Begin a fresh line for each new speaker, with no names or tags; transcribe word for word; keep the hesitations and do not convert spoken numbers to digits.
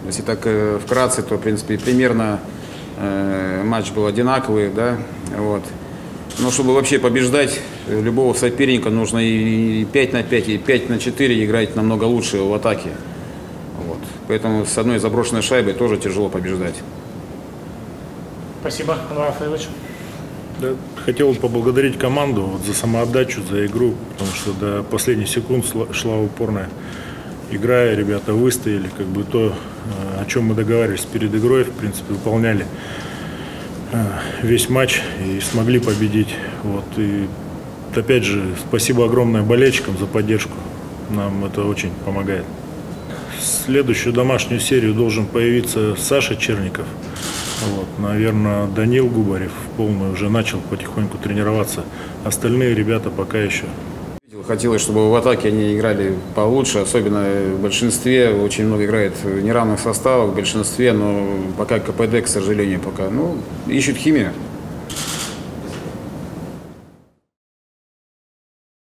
Если так э, вкратце, то, в принципе, примерно э, матч был одинаковый, да, вот. Но чтобы вообще побеждать любого соперника, нужно и пять на пять, и пять на четыре играть намного лучше в атаке. Вот. Поэтому с одной заброшенной шайбой тоже тяжело побеждать.
Спасибо, Анвар Рафаилович.
Да, хотел поблагодарить команду вот за самоотдачу, за игру, потому что до последних секунд шла упорная игра, и ребята выстояли, как бы то, о чем мы договаривались перед игрой, в принципе, выполняли весь матч и смогли победить. Вот. И опять же, спасибо огромное болельщикам за поддержку, нам это очень помогает. Следующую домашнюю серию должен появиться Саша Черников. Вот, наверное, Данил Губарев полный уже начал потихоньку тренироваться. Остальные ребята пока еще.
Хотелось, чтобы в атаке они играли получше, особенно в большинстве. Очень много играет в неравных составах в большинстве, но пока КПД, к сожалению, пока ну, ищут химию.